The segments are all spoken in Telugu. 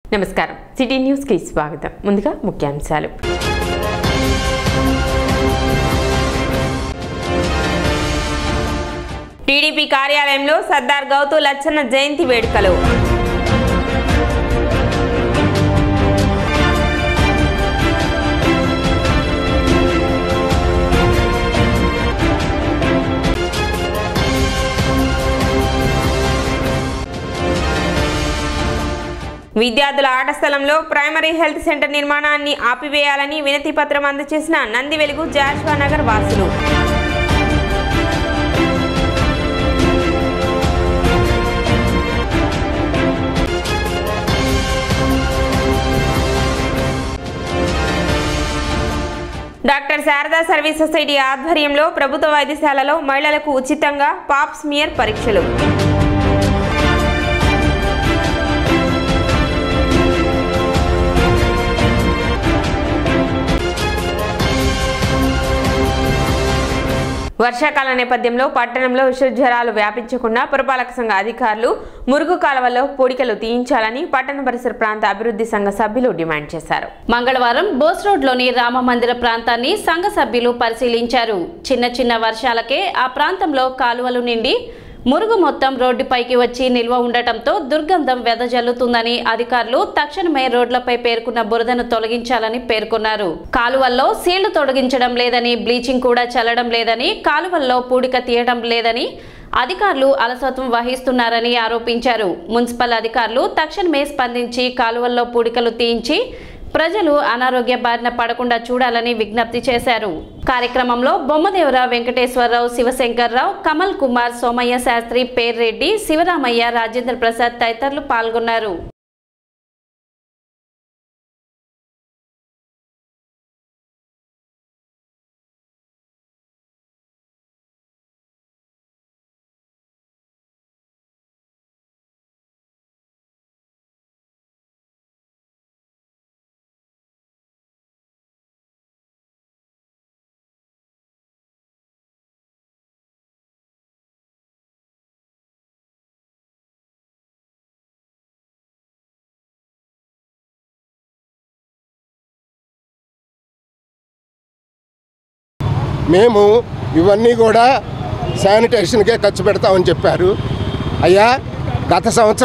నమస్కారం సిటీ న్యూస్ కి స్వాగతం. ముందుగా ముఖ్యాంశాలు. టీడీపీ కార్యాలయంలో సర్దార్ గౌతు లచ్చన్న జయంతి వేడుకలు. విద్యార్థుల ఆట స్థలంలో ప్రైమరీ హెల్త్ సెంటర్ నిర్మాణాన్ని ఆపివేయాలని వినతి పత్రం అందజేసిన నంది వెలుగు జాషువా నగర్ వాసులు. డాక్టర్ శారదా సర్వీస్ సొసైటీ ఆధ్వర్యంలో ప్రభుత్వ వైద్యశాలలో మహిళలకు ఉచితంగా పాప్ స్మియర్ పరీక్షలు. వర్షాకాల నేపథ్యంలో పట్టణంలో విషజ్వరాలు వ్యాపించకుండా పురపాలక సంఘ అధికారులు మురుగు కాలువల్లో పూడికలు తీయించాలని పట్టణ పరిసర ప్రాంత అభివృద్ధి సంఘ సభ్యులు డిమాండ్ చేశారు. మంగళవారం బోస్ రోడ్లోని రామ మందిర ప్రాంతాన్ని సంఘ సభ్యులు పరిశీలించారు. చిన్న చిన్న వర్షాలకే ఆ ప్రాంతంలో కాలువలు నిండి మురుగు మొత్తం రోడ్డుపైకి వచ్చి నిల్వ ఉండటంతో దుర్గంధం వెదజల్లుతుందని అధికారులు తక్షణమే రోడ్లపై పేర్కొన్న బురదను తొలగించాలని పేర్కొన్నారు. కాలువల్లో సీళ్లు తొలగించడం లేదని, బ్లీచింగ్ కూడా చల్లడం లేదని, కాలువల్లో పూడిక తీయడం లేదని అధికారులు అలసత్వం వహిస్తున్నారని ఆరోపించారు. మున్సిపల్ అధికారులు తక్షణమే స్పందించి కాలువల్లో పూడికలు తీయించి ప్రజలు అనారోగ్య బారిన పడకుండా చూడాలని విజ్ఞప్తి చేశారు. కార్యక్రమంలో బొమ్మదేవర వెంకటేశ్వరరావు, శివశంకర్రావు, కమల్ కుమార్, సోమయ్య శాస్త్రి, పేర్రెడ్డి, శివరామయ్య, రాజేంద్ర ప్రసాద్ తదితరులు పాల్గొన్నారు. మేము ఇవన్నీ కూడా శానిటేషన్కే ఖర్చు పెడతామని చెప్పారు. అయ్యా, గత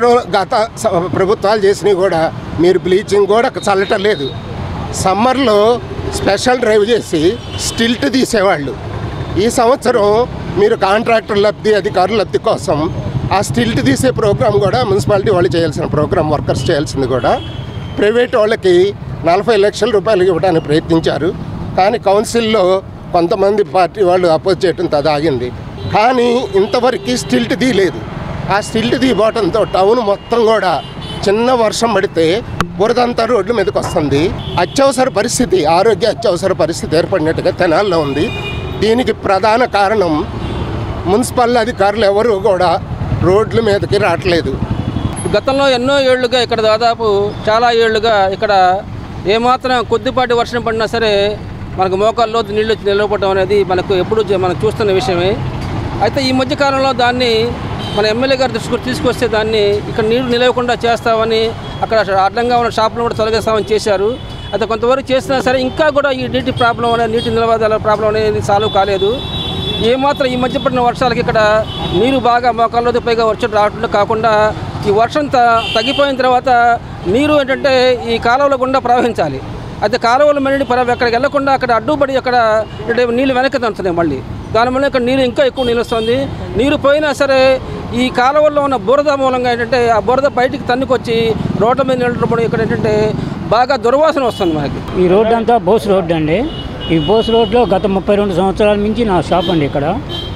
ప్రభుత్వాలు చేసినవి కూడా మీరు బ్లీచింగ్ కూడా చల్లటం లేదు. సమ్మర్లో స్పెషల్ డ్రైవ్ చేసి స్టిల్ట్ తీసేవాళ్ళు. ఈ సంవత్సరం మీరు కాంట్రాక్టర్ లబ్ధి, అధికారుల లబ్ధి కోసం ఆ స్టిల్ట్ తీసే ప్రోగ్రాం కూడా మున్సిపాలిటీ వాళ్ళు చేయాల్సిన ప్రోగ్రాం, వర్కర్స్ చేయాల్సింది కూడా ప్రైవేట్ వాళ్ళకి 40 లక్షల రూపాయలు ఇవ్వడానికి ప్రయత్నించారు. కానీ కౌన్సిల్లో కొంతమంది పార్టీ వాళ్ళు అపోజ్ చేయడం తదాగింది. కానీ ఇంతవరకు స్టిల్ట్ తీయలేదు. ఆ స్టిల్ట్ తీయబోవడంతో టౌన్ మొత్తం కూడా చిన్న వర్షం పడితే బురదంతా రోడ్ల మీదకి వస్తుంది. అత్యవసర పరిస్థితి, ఆరోగ్య అత్యవసర పరిస్థితి ఏర్పడినట్టుగా తెనాల్లో ఉంది. దీనికి ప్రధాన కారణం మున్సిపల్ అధికారులు ఎవరు కూడా రోడ్ల మీదకి రావట్లేదు. గతంలో ఎన్నో ఏళ్లుగా ఇక్కడ దాదాపు చాలా ఏళ్లుగా ఇక్కడ ఏమాత్రం కొద్దిపాటి వర్షం పడినా సరే మనకు మోకాల్లో నీళ్ళు వచ్చి నిలవపడడం అనేది మనకు ఎప్పుడు మనం చూస్తున్న విషయమే. అయితే ఈ మధ్యకాలంలో దాన్ని మన ఎమ్మెల్యే గారి దృష్టికి తీసుకొస్తే దాన్ని ఇక్కడ నీళ్లు నిలవకుండా చేస్తామని, అక్కడ అడ్డంగా ఉన్న షాపులను కూడా తొలగిస్తామని చేశారు. అయితే కొంతవరకు చేసినా సరే ఇంకా కూడా ఈ నీటి ప్రాబ్లం అనేది, నీటి నిలవదాల ప్రాబ్లం అనేది సాల్వ్ కాలేదు. ఏమాత్రం ఈ మధ్య పడిన వర్షాలకి ఇక్కడ నీరు బాగా మోకాల్లో పైగా వర్షం రావడం కాకుండా ఈ వర్షం తగ్గిపోయిన తర్వాత నీరు ఏంటంటే ఈ కాలువల గుండా ప్రవహించాలి. అయితే కాలువలు మళ్ళీ అక్కడికి వెళ్లకుండా అక్కడ అడ్డుపడి అక్కడ నీళ్ళు వెనక్కి తంటున్నాయి. మళ్ళీ దానివల్ల ఇక్కడ నీళ్ళు ఇంకా ఎక్కువ నీళ్ళు వస్తుంది. నీరు పోయినా సరే ఈ కాలువల్లో ఉన్న బురద మూలంగా ఏంటంటే ఆ బురద బయటికి తన్నుకొచ్చి రోడ్ల మీద నిలబడి ఇక్కడ ఏంటంటే బాగా దుర్వాసన వస్తుంది మనకి. ఈ రోడ్డు అంతా బోస్ రోడ్డు అండి. ఈ బోస్ రోడ్లో గత 32 సంవత్సరాల నుంచి నా షాప్ అండి. ఇక్కడ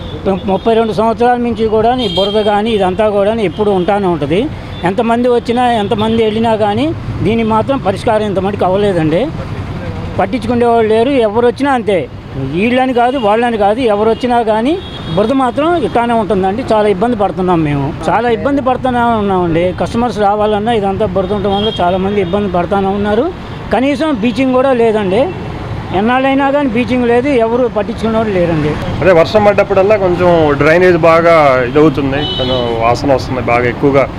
32 సంవత్సరాల నుంచి కూడా ఈ బురద కానీ ఇదంతా కూడా ఎప్పుడు ఉంటానే ఉంటుంది. ఎంతమంది వచ్చినా ఎంతమంది వెళ్ళినా కానీ దీన్ని మాత్రం పరిష్కారం ఇంతమందికి అవ్వలేదండి. పట్టించుకునేవాళ్ళు లేరు. ఎవరు వచ్చినా అంతే, వీళ్ళని కాదు వాళ్ళని కాదు, ఎవరు వచ్చినా కానీ బురద మాత్రం ఇట్లానే ఉంటుందండి. చాలా ఇబ్బంది పడుతున్నాం, మేము చాలా ఇబ్బంది పడుతూనే ఉన్నామండి. కస్టమర్స్ రావాలన్నా ఇదంతా బురద ఉండటం వల్ల చాలామంది ఇబ్బంది పడుతూనే ఉన్నారు. కనీసం బీచింగ్ కూడా లేదండి. ఎన్నాళ్ళైనా కానీ బీచింగ్ లేదు, ఎవరు పట్టించుకునేవాళ్ళు లేరండి. అదే వర్షం పడ్డప్పుడల్లా కొంచెం డ్రైనేజ్ బాగా ఇదవుతుంది, కొంచెం వాసన వస్తుంది బాగా ఎక్కువగా.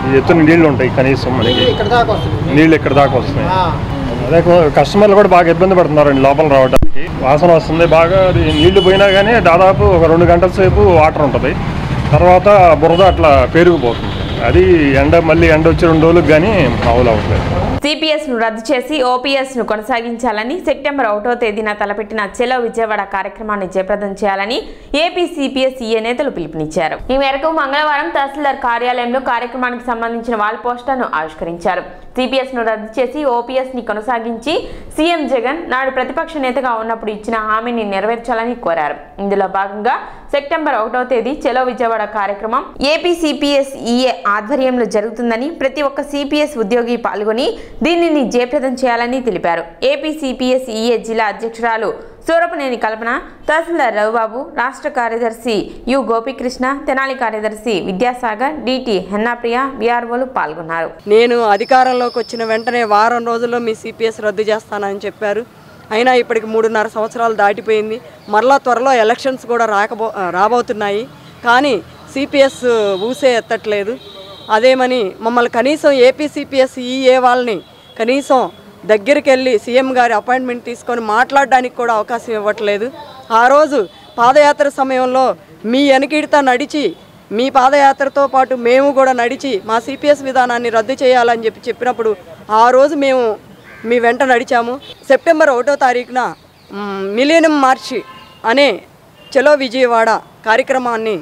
ఈ ఎత్తున నీళ్లు ఉంటాయి, కనీసం మనకి నీళ్ళు ఇక్కడ దాకా వస్తున్నాయి. అదే కస్టమర్లు కూడా బాగా ఇబ్బంది పడుతున్నారండి లోపల రావడానికి. వాసన వస్తుంది బాగా. నీళ్లు పోయినా కానీ దాదాపు ఒక 2 గంటల సేపు వాటర్ ఉంటుంది, తర్వాత బురద అట్లా పెరిగిపోతుంది. అది మళ్ళీ ఎండ వచ్చి 2 రోజులకు కానీ మామూలు అవ్వట్లేదు. సిపిఎస్ను రద్దు చేసి ఓపీఎస్ను కొనసాగించాలని సెప్టెంబర్ 1వ తేదీన తలపెట్టిన చెలో విజయవాడ కార్యక్రమాన్ని జయప్రదం చేయాలని ఏపీ సిపిఎస్ ఈఏ నేతలు పిలుపునిచ్చారు. ఈ మేరకు మంగళవారం తహసీల్దార్ కార్యాలయంలో కార్యక్రమానికి సంబంధించిన వాల్ పోస్టర్ను ఆవిష్కరించారు. సిపిఎస్ను రద్దు చేసి ఓపీఎస్ని కొనసాగించి సీఎం జగన్ నాడు ప్రతిపక్ష నేతగా ఉన్నప్పుడు ఇచ్చిన హామీని నెరవేర్చాలని కోరారు. ఇందులో భాగంగా సెప్టెంబర్ 1వ తేదీ చెలో విజయవాడ కార్యక్రమం ఏపీ సిపిఎస్ ఈఏ ఆధ్వర్యంలో జరుగుతుందని, ప్రతి ఒక్క సిపిఎస్ ఉద్యోగి పాల్గొని దీనిని జయప్రదం చేయాలని తెలిపారు. ఏపీ సిపిఎస్ ఈఏ జిల్లా అధ్యక్షురాలు సూరపనేని కల్పన, తహసీల్దార్ రవిబాబు, రాష్ట్ర కార్యదర్శి యు గోపీకృష్ణ, తెనాలి కార్యదర్శి విద్యాసాగర్, డిటి హెన్నాప్రియ, విఆర్ఓలు పాల్గొన్నారు. నేను అధికారంలోకి వచ్చిన వెంటనే వారం రోజుల్లో మీ సిపిఎస్ రద్దు చేస్తానని చెప్పారు. అయినా ఇప్పటికి 3.5 సంవత్సరాలు దాటిపోయింది. మరలా త్వరలో ఎలక్షన్స్ కూడా రాబోతున్నాయి. కానీ సిపిఎస్ ఊసే ఎత్తట్లేదు. అదేమని మమ్మల్ని కనీసం ఏపీ సిపిఎస్ ఈఏ వాళ్ళని కనీసం దగ్గరికి వెళ్ళి సీఎం గారి అపాయింట్మెంట్ తీసుకొని మాట్లాడడానికి కూడా అవకాశం ఇవ్వట్లేదు. ఆ రోజు పాదయాత్ర సమయంలో మీ వెనకిడితా నడిచి, మీ పాదయాత్రతో పాటు మేము కూడా నడిచి మా సిపిఎస్ విధానాన్ని రద్దు చేయాలని చెప్పినప్పుడు ఆ రోజు మేము మీ వెంట నడిచాము. సెప్టెంబర్ 1వ తారీఖున మిలీనియం మార్చి అనే చలో విజయవాడ కార్యక్రమాన్ని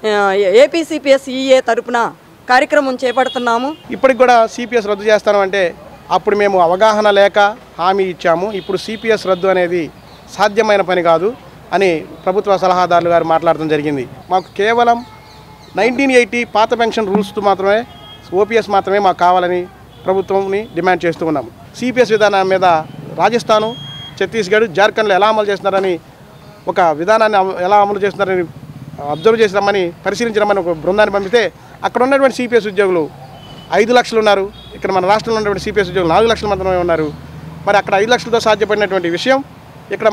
ఏపీ సిపిఎస్ ఈఏ తరపున కార్యక్రమం చేపడుతున్నాము. ఇప్పటికి కూడా సిపిఎస్ రద్దు చేస్తాను అంటే అప్పుడు మేము అవగాహన లేక హామీ ఇచ్చాము. ఇప్పుడు సిపిఎస్ రద్దు అనేది సాధ్యమైన పని కాదు అని ప్రభుత్వ సలహాదారులు గారు మాట్లాడడం జరిగింది. మాకు కేవలం 1980 పాత పెన్షన్ రూల్స్తో మాత్రమే ఓపీఎస్ మాత్రమే మాకు కావాలని ప్రభుత్వంని డిమాండ్ చేస్తూ ఉన్నాము. సిపిఎస్ విధానం మీద రాజస్థాను, ఛత్తీస్గఢ్, జార్ఖండ్లో ఎలా అమలు చేస్తున్నారని, ఒక విధానాన్ని ఎలా అమలు చేస్తున్నారని అబ్జర్వ్ చేసి రమ్మని పరిశీలించడమని ఒక బృందాన్ని పంపితే అక్కడ ఉన్నటువంటి సిపిఎస్ ఉద్యోగులు 5 లక్షలు ఉన్నారు. ఇక్కడ మన రాష్ట్రంలో ఉన్నటువంటి సిపిఎస్ ఉద్యోగులు 4 లక్షల మాత్రమే ఉన్నారు. మరి అక్కడ 5 లక్షలతో సాధ్యపడినటువంటి విషయం ఇక్కడ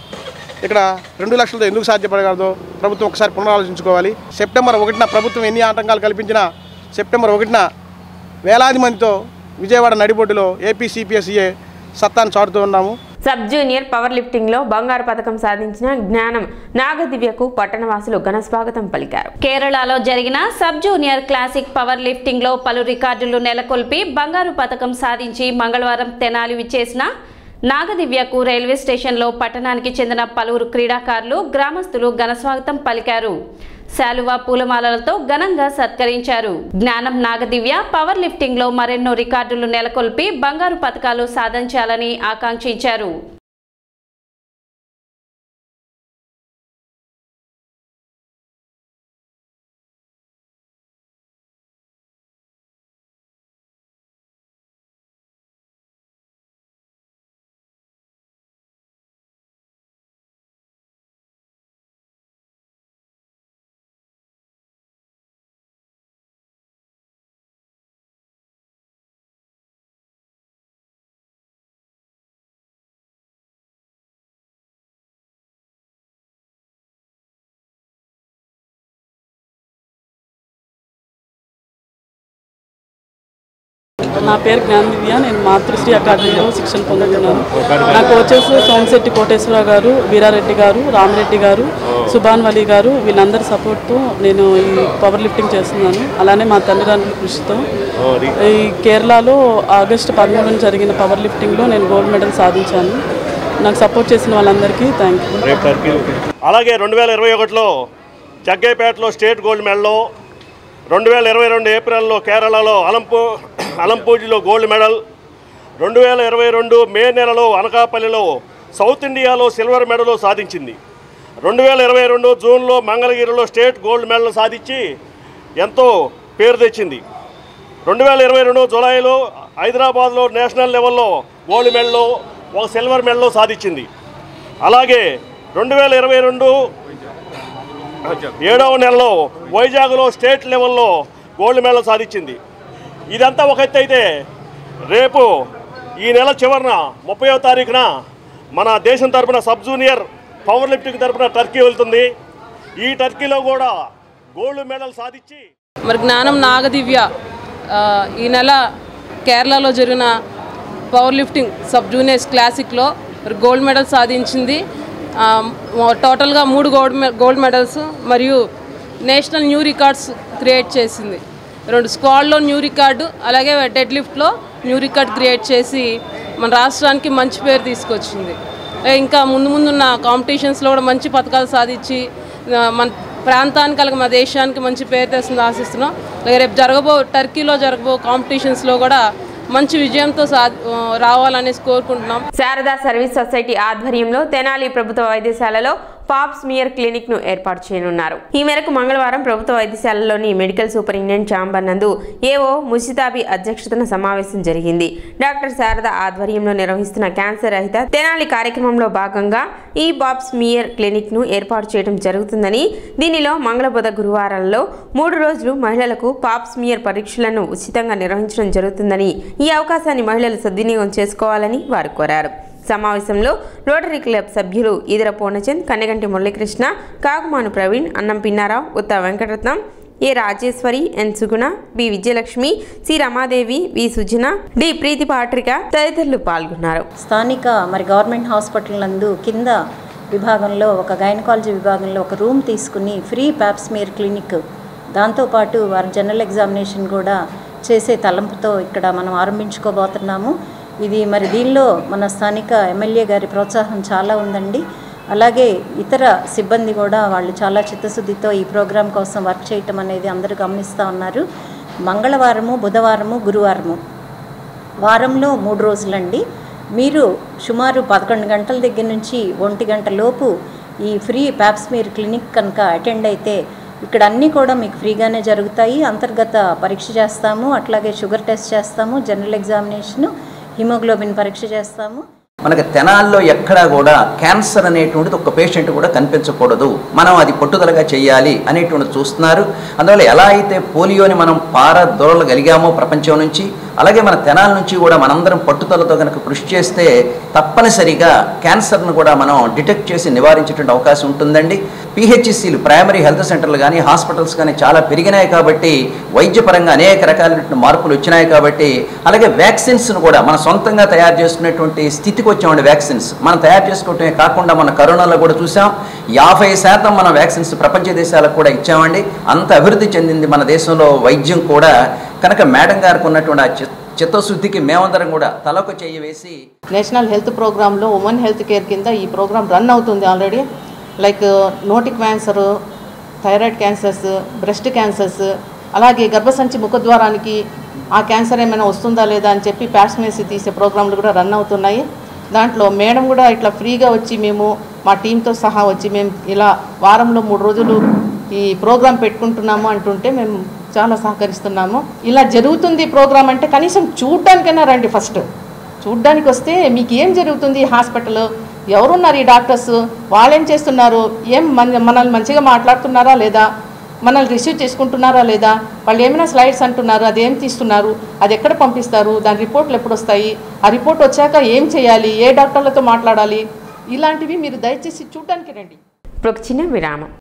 2 లక్షలతో ఎందుకు సాధ్యపడగలదో ప్రభుత్వం ఒకసారి పునరాలోచించుకోవాలి. సెప్టెంబర్ 1న ప్రభుత్వం ఎన్ని ఆటంకాలు కల్పించినా సెప్టెంబర్ 1న వేలాది మందితో విజయవాడ నడిబొడ్డులో ఏపీ సిపిఎస్ఈఏ సత్తాను చాటుతూ ఉన్నాము. సబ్ జూనియర్ పవర్ లిఫ్టింగ్ లో బంగారు పథకం సాధించిన జ్ఞానం నాగదివ్యకు పట్టణవాసులు ఘన స్వాగతం పలికారు. కేరళలో జరిగిన sub junior classic powerlifting లో పలు రికార్డులు నెలకొల్పి బంగారు పథకం సాధించి మంగళవారం తెనాలి విచ్చేసిన నాగదివ్యకు రైల్వే స్టేషన్లో పట్టణానికి చెందిన పలువురు క్రీడాకారులు, గ్రామస్తులు ఘనస్వాగతం పలికారు. శాలువా, పూలమాలలతో ఘనంగా సత్కరించారు. జ్ఞానం నాగదివ్య పవర్ లిఫ్టింగ్ లో మరెన్నో రికార్డులు నెలకొల్పి బంగారు పథకాలు సాధించాలని ఆకాంక్షించారు. నా పేరు జ్ఞానదివ్య. నేను మాతృశ్రీ అకాడమీలో శిక్షణ పొందుతున్నాను. నా కోచెస్ సోమశెట్టి కోటేశ్వరరావు గారు, వీరారెడ్డి గారు, రామిరెడ్డి గారు, సుభాన్ వలీ గారు, వీళ్ళందరి సపోర్ట్తో నేను ఈ పవర్ లిఫ్టింగ్ చేస్తున్నాను. అలానే మా తల్లిదండ్రుల కృషితో ఈ కేరళలో ఆగస్టు 13న జరిగిన పవర్ లిఫ్టింగ్లో నేను గోల్డ్ మెడల్ సాధించాను. నాకు సపోర్ట్ చేసిన వాళ్ళందరికీ థ్యాంక్ యూ. అలాగే 2021లో జగ్గైపేటలో స్టేట్ గోల్డ్ మెడల్, 2022 ఏప్రిల్లో కేరళలో అలంపూజిలో గోల్డ్ మెడల్, 2022 మే నెలలో అనకాపల్లిలో సౌత్ ఇండియాలో సిల్వర్ మెడల్ సాధించింది. 2022 జూన్లో మంగళగిరిలో స్టేట్ గోల్డ్ మెడల్ సాధించి ఎంతో పేరు తెచ్చింది. 2022 జూలైలో హైదరాబాద్లో నేషనల్ లెవెల్లో గోల్డ్ మెడల్, ఒక సిల్వర్ మెడల్ సాధించింది. అలాగే 2022 7వ నెలలో వైజాగ్లో స్టేట్ లెవెల్లో గోల్డ్ మెడల్ సాధించింది. ఇదంతా ఒక ఎత్తు అయితే, రేపు ఈ నెల చివరిన 30వ తారీఖున మన దేశం తరపున సబ్ జూనియర్ పవర్ లిఫ్టింగ్ తరపున టర్కీ వెళ్తుంది. ఈ టర్కీలో కూడా గోల్డ్ మెడల్ సాధించి మరి జ్ఞానం నాగదివ్య ఈ నెల కేరళలో జరిగిన పవర్ లిఫ్టింగ్ సబ్ జూనియర్స్ క్లాసిక్లో గోల్డ్ మెడల్ సాధించింది. టోటల్గా 3 గోల్డ్ మెడల్స్ మరియు నేషనల్ న్యూ రికార్డ్స్ క్రియేట్ చేసింది. 2 స్క్వాడ్లో న్యూ రికార్డు, అలాగే డెడ్ లిఫ్ట్లో న్యూ రికార్డ్ క్రియేట్ చేసి మన రాష్ట్రానికి మంచి పేరు తీసుకొచ్చింది. ఇంకా ముందున్న కాంపిటీషన్స్లో కూడా మంచి పథకాలు సాధించి మన ప్రాంతానికి అలాగే మన దేశానికి మంచి పేరు తెస్తుందని ఆశిస్తున్నాం. అలాగే రేపు టర్కీలో జరగబో కాంపిటీషన్స్లో కూడా మంచి విజయంతో రావాలనేసి కోరుకుంటున్నాం. శారదా సర్వీస్ సొసైటీ ఆధ్వర్యంలో తెనాలి ప్రభుత్వ వైద్యశాలలో పాప్ స్మియర్ క్లినిక్ ను ఏర్పాటు చేయనున్నారు. ఈ మేరకు మంగళవారం ప్రభుత్వ వైద్యశాలలోని మెడికల్ సూపరింటెండెంట్ ఛాంబర్ నందు ఏఓ ముషితాబి అధ్యక్షతన సమావేశం జరిగింది. డాక్టర్ శారద ఆధ్వర్యంలో నిర్వహిస్తున్న క్యాన్సర్ రహిత తెనాలి కార్యక్రమంలో భాగంగా ఈ పాప్ స్మియర్ క్లినిక్ ను ఏర్పాటు చేయడం జరుగుతుందని, దీనిలో మంగళ బుధ గురువారాల్లో 3 రోజులు మహిళలకు పాప్ స్మియర్ పరీక్షలను ఉచితంగా నిర్వహించడం జరుగుతుందని, ఈ అవకాశాన్ని మహిళలు సద్వినియోగం చేసుకోవాలని వారు కోరారు. సమావేశంలో రోటరీ క్లబ్ సభ్యులు Eedara Purnachand, Kanneganti Muralikrishna, Kakumanu Praveen, Annam Pinnarao, Utta Venkataratnam, A Rajeshwari, N Suguna, B Vijayalakshmi, C Ramadevi, V Sujana, D Preethi Patrika తదితరులు పాల్గొన్నారు. స్థానిక గవర్నమెంట్ హాస్పిటల్ నందు కింద విభాగంలో ఒక గైనకాలజీ విభాగంలో ఒక రూమ్ తీసుకుని ఫ్రీ పాప్ స్మియర్ క్లినిక్, దాంతోపాటు వారి జనరల్ ఎగ్జామినేషన్ కూడా చేసే తలంపుతో ఇక్కడ మనం ఆరంభించుకోబోతున్నాము. ఇది దీనిలో మన స్థానిక ఎమ్మెల్యే గారి ప్రోత్సాహం చాలా ఉందండి. అలాగే ఇతర సిబ్బంది కూడా వాళ్ళు చాలా చిత్తశుద్ధితో ఈ ప్రోగ్రాం కోసం వర్క్ చేయటం అనేది అందరూ గమనిస్తూ ఉన్నారు. మంగళవారము, బుధవారము, గురువారము, వారంలో 3 రోజులండి. మీరు సుమారు 11 గంటల దగ్గర నుంచి 1 గంట లోపు ఈ ఫ్రీ పాప్ స్మియర్ క్లినిక్ కనుక అటెండ్ అయితే ఇక్కడ అన్నీ కూడా మీకు ఫ్రీగానే జరుగుతాయి. అంతర్గత పరీక్ష చేస్తాము, అట్లాగే షుగర్ టెస్ట్ చేస్తాము, జనరల్ ఎగ్జామినేషను, హిమోగ్లోబిన్ పరీక్ష చేస్తాము. మనకి తెనాల్లో ఎక్కడా కూడా క్యాన్సర్ అనేటువంటిది ఒక పేషెంట్ కూడా కనిపించకూడదు, మనం అది పట్టుదలగా చేయాలి అనేటువంటిది చూస్తున్నారు. అందువల్ల ఎలా అయితే పోలియోని మనం పారదోలగలిగామో ప్రపంచం నుంచి, అలాగే మన తెనాల నుంచి కూడా మనందరం పట్టుదలతో కనుక కృషి చేస్తే తప్పనిసరిగా క్యాన్సర్ను కూడా మనం డిటెక్ట్ చేసి నివారించేటువంటి అవకాశం ఉంటుందండి. పిహెచ్సిలు, ప్రైమరీ హెల్త్ సెంటర్లు కానీ హాస్పిటల్స్ కానీ చాలా పెరిగినాయి కాబట్టి, వైద్యపరంగా అనేక రకాలైన మార్పులు వచ్చినాయి కాబట్టి, అలాగే వ్యాక్సిన్స్ను కూడా మనం సొంతంగా తయారు చేసుకునేటువంటి స్థితికి వచ్చామండి. వ్యాక్సిన్స్ మనం తయారు చేసుకోవటమే కాకుండా మన కరోనాలో కూడా చూసాం, 50% మన వ్యాక్సిన్స్ ప్రపంచ దేశాలకు కూడా ఇచ్చామండి. అంత అభివృద్ధి చెందింది మన దేశంలో వైద్యం కూడా. కనుక మేడం గారికి ఉన్నటువంటి ఆ చిత్తశుద్ధికి మేమందరం కూడా తలకు చెయ్యి వేసి నేషనల్ హెల్త్ ప్రోగ్రాంలో ఉమెన్ హెల్త్ కేర్ కింద ఈ ప్రోగ్రాం రన్ అవుతుంది ఆల్రెడీ. లైక్ నోటి cancer, thyroid cancers, breast cancers, అలాగే గర్భసంచి ముఖద్వారానికి ఆ క్యాన్సర్ ఏమైనా వస్తుందా లేదా అని చెప్పి ప్యాస్మేసి తీసే ప్రోగ్రాంలు కూడా రన్ అవుతున్నాయి. దాంట్లో మేడం కూడా ఇట్లా ఫ్రీగా వచ్చి మేము మా టీంతో సహా వచ్చి మేము ఇలా వారంలో 3 రోజులు ఈ ప్రోగ్రాం పెట్టుకుంటున్నాము అంటుంటే మేము చాలా సహకరిస్తున్నాము. ఇలా జరుగుతుంది ప్రోగ్రాం అంటే కనీసం చూడ్డానికైనా రండి. ఫస్ట్ చూడ్డానికి వస్తే మీకు ఏం జరుగుతుంది హాస్పిటల్, ఎవరున్నారు ఈ డాక్టర్స్, వాళ్ళేం చేస్తున్నారు, మనల్ని మంచిగా మాట్లాడుతున్నారా లేదా, మనల్ని రిసీవ్ చేసుకుంటున్నారా లేదా, వాళ్ళు ఏమైనా స్లైడ్స్ అంటున్నారు, అదేం తీస్తున్నారు, అది ఎక్కడ పంపిస్తారు, దాని రిపోర్ట్లు ఎప్పుడు వస్తాయి, ఆ రిపోర్ట్ వచ్చాక ఏం చేయాలి, ఏ డాక్టర్లతో మాట్లాడాలి, ఇలాంటివి మీరు దయచేసి చూడడానికి రండి. చిన్న విరామం.